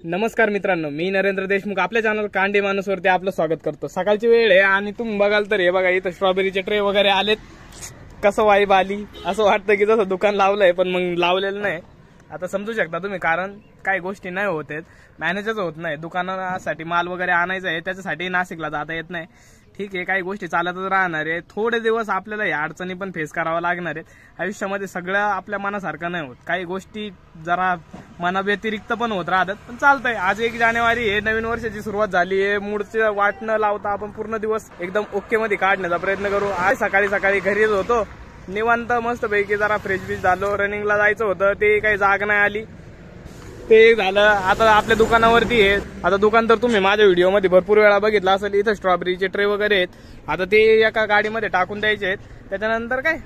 नमस्कार मित्रांनो, मी नरेंद्र देशमुख आपल्या चॅनल कांडी माणूसवरती आपलं स्वागत करतो। सकाळची वेळ आहे आणि तुम्ही बघाल तर हे बघा इथं स्ट्रॉबेरीचे ट्रे वगैरे आलेत। कसं वाईब आली असं वाटतं की जसं दुकान लावलंय पण मग लावलेलं नाही। आता समजू शकता तुम्ही, कारण काही गोष्टी नाही होत आहेत, मॅनेजच होत नाही। दुकानासाठी माल वगैरे आणायचा आहे, त्याच्यासाठी नाशिकला जाता येत नाही। ठीक आहे, काही गोष्टी चालतच राहणार आहे। थोडे दिवस आपल्याला या अडचणी पण फेस करावा लागणार आहेत। आयुष्यामध्ये सगळं आपल्या मनासारखं नाही होत, काही गोष्टी जरा मनाव्यतिरिक्त पण होत राहतात, पण चालतंय। आज 1 जानेवारी आहे, नवीन वर्षाची सुरुवात झाली आहे। मूडचं वाट न लावता आपण पूर्ण दिवस एकदम ओके मध्ये काढण्याचा प्रयत्न करू। आज सकाळी घरीच होतो, निवांत मस्त पैकी जरा फ्रेश झालो। रनिंगला जायचं होतं, ते काही जाग नाही आली, ते झालं। आता आपल्या दुकानावरती आहे। आता दुकान तर तुम्ही माझ्या व्हिडिओमध्ये भरपूर वेळा बघितलं असेल। इथं स्ट्रॉबेरीचे ट्रे वगैरे आहेत, आता ते एका गाडीमध्ये टाकून द्यायचे आहेत। त्याच्यानंतर काय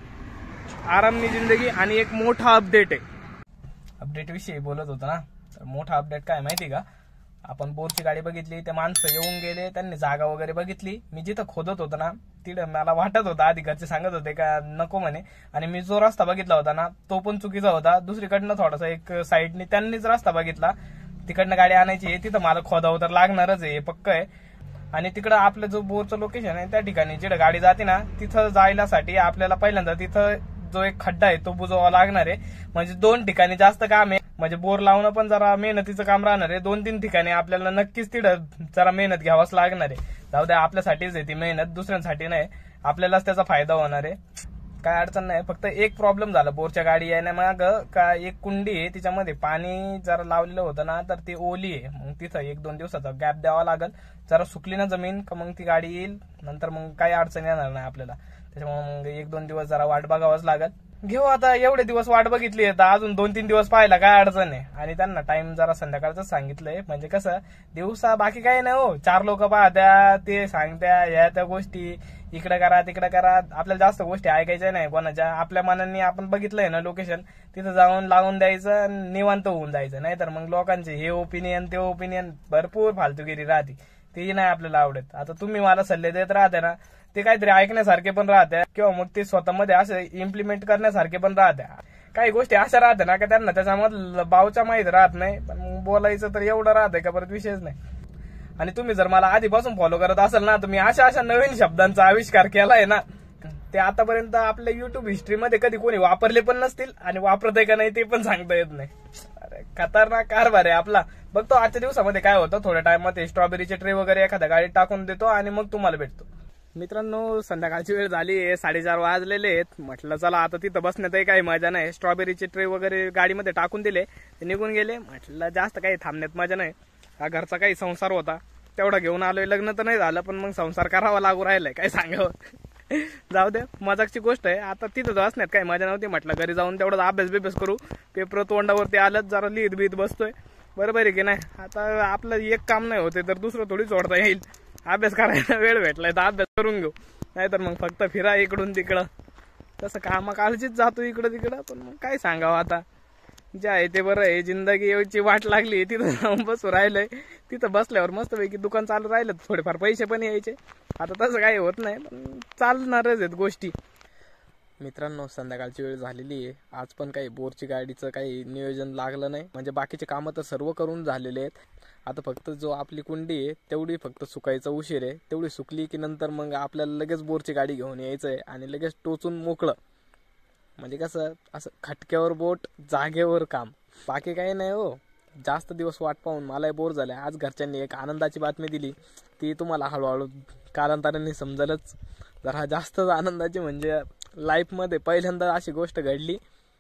आरामनी जिंदगी। आणि एक मोठा अपडेट आहे, अपडेट विषयी बोलत होतो ना, तर मोठा अपडेट काय माहिती का? आपण बोरची गाडी बघितली, ते माणसं येऊन गेले, त्यांनी जागा वगैरे बघितली। मी जिथं खोदत होतो ना तिथं मला वाटत होतं, आधी घरचे सांगत होते का नको म्हणे, आणि मी जो रस्ता बघितला होता ना तो पण चुकीचा होता। दुसरीकडनं थोडासा एक साईडने त्यांनीच रस्ता बघितला, तिकडनं गाडी आणायची आहे, तिथं मला खोदावं तर लागणारच आहे, पक्क आहे। आणि तिकडं आपलं जो बोरचं लोकेशन आहे त्या ठिकाणी जिथं गाडी जाते ना, तिथं जायलासाठी आपल्याला पहिल्यांदा तिथं जो एक खड्डा आहे तो बुजवावा लागणार आहे। म्हणजे 2 ठिकाणी जास्त काम आहे, म्हणजे बोर लावणं पण जरा मेहनतीचं काम राहणार आहे। 2-3 ठिकाणी आपल्याला नक्कीच तिथं जरा मेहनत घ्यावाच लागणार आहे। जाऊ द्या, आपल्यासाठीच आहे ती मेहनत, दुसऱ्यांसाठी नाही, आपल्यालाच त्याचा फायदा होणार आहे। काय अडचण नाही, फक्त एक प्रॉब्लेम झाला बोरच्या गाडी येण्यामाग का एक कुंडी आहे, तिच्यामध्ये पाणी जरा लावलेलं होतं ना, तर ती ओली आहे। मग तिथं 1-2 दिवसाचा गॅप द्यावा लागेल। जरा सुकली ना जमीन का मग ती गाडी येईल, नंतर मग काही अडचण येणार नाही आपल्याला। त्याच्यामुळे मग 1-2 दिवस जरा वाट बघावाच लागेल। घेऊ आता, एवढे दिवस वाट बघितली आहे, अजून 2-3 दिवस पाहायला काय अडचण आहे। आणि त्यांना टाइम जरा संध्याकाळचं सांगितलंय, म्हणजे कसं दिवसा बाकी काही नाही हो, 4 लोक पाहत्या, ते सांगत्या या त्या गोष्टी, इकडे करा तिकडे करा। आपल्याला जास्त गोष्टी ऐकायच्या नाही कोणाच्या, आपल्या मनाने आपण बघितलंय ना लोकेशन, तिथं जाऊन लावून द्यायचं, निवांत होऊन जायचं। नाहीतर मग लोकांचे हे ओपिनियन ते ओपिनियन भरपूर फालतूगिरी राहते, ती नाही आपल्याला आवडत। आता तुम्ही मला सल्ले देत राहते ना, ते काहीतरी ऐकण्यासारखे पण राहत्या, किंवा मग ते स्वतःमध्ये असं इम्प्लिमेंट करण्यासारखे पण राहत्या। काही गोष्टी अशा राहत्या ना का त्यांना त्याच्यामध्ये बावच्या माहीत राहत नाही, पण बोलायचं तर एवढं राहतंय का परत विषयच नाही। आणि तुम्ही जर मला आधीपासून फॉलो करत असाल ना, तुम्ही अशा नवीन शब्दांचा आविष्कार केलाय ना, ते आतापर्यंत आपल्या युट्यूब हिस्ट्रीमध्ये कधी कोणी वापरले पण नसतील, आणि वापरत आहे का नाही ते पण सांगता येत नाही। अरे खतरनाक कारभार आहे आपला। बघतो आजच्या दिवसामध्ये काय होतं, थोड्या टाइममध्ये स्ट्रॉबेरीचे ट्रे वगैरे एखाद्या गाडीत टाकून देतो आणि मग तुम्हाला भेटतो। मित्रांनो, संध्याकाळची वेळ झाली आहे, 4:30 वाजलेले आहेत। म्हटलं चला आता तिथं बसण्यातही काही मजा नाही। स्ट्रॉबेरीचे ट्रे वगैरे गाडीमध्ये टाकून दिले, ते निघून गेले। म्हटलं जास्त काही थांबण्यात मजा नाही, हा घरचा काही संसार होता तेवढा घेऊन आलोय। लग्न तर नाही झालं, पण मग संसार करावा लागू राहिलाय, काय सांगावं। जाऊ द्या, मजाकची गोष्ट आहे। आता तिथं बसण्यात काही मजा नव्हती, म्हटलं घरी जाऊन तेवढा अभ्यास करू। पेपर तोंडावरती आलंच, जरा लिहित बसतोय, बरोबर आहे की नाही। आता आपलं एक काम नाही होते तर दुसरं थोडी सोडता येईल। अभ्यास करायला वेळ भेटलाय तर अभ्यास करून घेऊ, नाहीतर मग फक्त फिरा इकडून तिकडं। तसं काळजीच जातो इकडं तिकडं, पण मग काय सांगावं आता, जे आहे ते बरं आहे। जिंदगी यायची वाट लागली, तिथं जाऊन बसू राहिलंय। तिथं बसल्यावर मस्तपैकी दुकान चालू राहिलं, थोडेफार पैसे पण यायचे। आता तसं काही होत नाही, पण चालणारच आहेत गोष्टी। मित्रांनो, संध्याकाळची वेळ झालेली आहे। आज पण काही बोरची गाडीचं काही नियोजन लागलं नाही, म्हणजे बाकीचे कामं तर सर्व करून झालेले आहेत। आता फक्त जो आपली कुंडी आहे तेवढी फक्त सुकायचा उशीर आहे, तेवढी सुकली की नंतर मग आपल्याला लगेच बोरची गाडी घेऊन यायचं आहे आणि लगेच टोचून मोकळं। म्हणजे कसं, असं खटक्यावर बोट जागेवर काम, बाकी काही नाही हो। जास्त दिवस वाट पाहून मलाही बोर झालं। आज घरच्यांनी एक आनंदाची बातमी दिली, ती तुम्हाला हळूहळू कालांतराने समजेलच। जरा जास्तच आनंदाची, म्हणजे लाईफमध्ये पहिल्यांदा अशी गोष्ट घडली,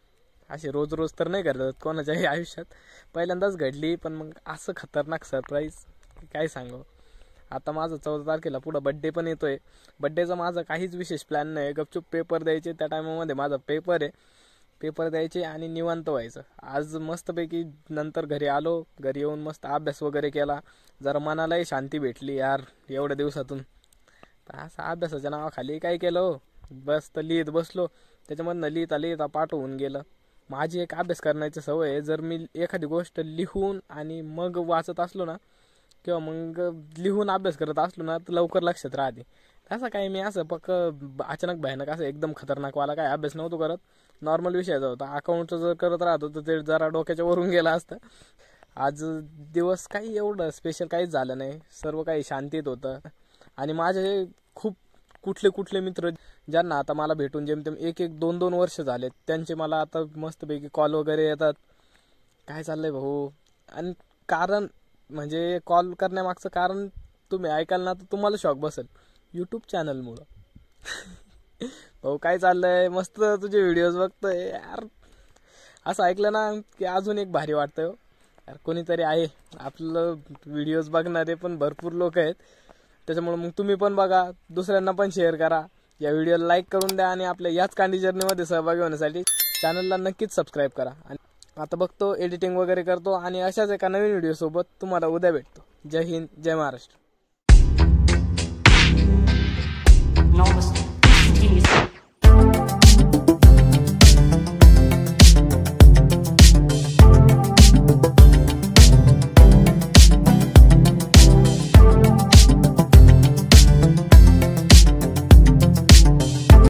अशी रोज तर नाही घडत कोणाच्याही आयुष्यात, पहिल्यांदाच घडली। पण मग असं खतरनाक सरप्राईज काय सांगू। आता माझं 14 तारखेला पुढं बड्डे पण येतोय। बड्डेचा माझा काहीच विशेष प्लॅन नाही, गपचूप पेपर द्यायचे, त्या टायमामध्ये माझा पेपर आहे, पेपर द्यायचे आणि निवांत व्हायचं। आज मस्तपैकी नंतर घरी आलो, घरी येऊन मस्त अभ्यास वगैरे केला, जरा मनालाही शांती भेटली यार एवढ्या दिवसातून। असं अभ्यासाच्या नावाखाली काय केलं हो, बस तर लिहित बसलो, त्याच्यामधनं लिहिता पाठ होऊन गेलं। माझी एक अभ्यास करण्याची सवय आहे, जर मी एखादी गोष्ट लिहून आणि मग वाचत असलो ना, किंवा मग लिहून अभ्यास करत असलो ना, तर लवकर लक्षात राहते। तसं काही मी असं अचानक भयानक असं एकदम खतरनाकवाला काय अभ्यास नव्हतो करत, नॉर्मल विषयाचा होता। अकाउंटचं जर करत राहतो तर ते जरा डोक्याच्या वरून गेला असतं। आज दिवस काही एवढं स्पेशल काहीच झालं नाही, सर्व काही शांतीत होतं. आणि माझे खूप कुठले मित्र ज्यांना आता मला भेटून जेमतेम 1-2 वर्ष झालेत, त्यांचे मला आता मस्तपैकी कॉल वगैरे येतात. काय चाललंय भाऊ, आणि कारण म्हणजे कॉल करण्यामागचं कारण तुम्ही ऐकाल ना तर तुम्हाला शॉक बसेल, यूट्यूब चॅनलमुळं. भाऊ काय चाललंय, मस्त तुझे व्हिडिओज बघतोय यार. असं ऐकलं ना की अजून एक भारी वाटतं यार, कोणीतरी आहे आपलं व्हिडिओज बघणारे पण भरपूर लोक आहेत. त्याच्यामुळे मग तुम्ही पण बघा, दुसऱ्यांना पण शेअर करा, या व्हिडिओला लाईक करून द्या आणि आपल्या याच कांडी जर्नीमध्ये सहभागी होण्यासाठी चॅनलला नक्कीच सबस्क्राईब करा. आणि आता बघतो, एडिटिंग वगैरे करतो आणि अशाच एका नवीन व्हिडिओ सोबत तुम्हाला उद्या भेटतो. जय हिंद, जय महाराष्ट्र.